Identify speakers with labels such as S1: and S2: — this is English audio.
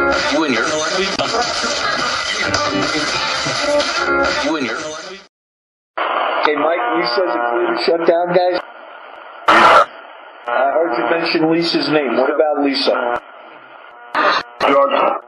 S1: You in here? You in here?
S2: Hey, Mike, Lisa's a clear to shut down, guys? I heard you mention Lisa's name. What about Lisa?
S3: Jugs.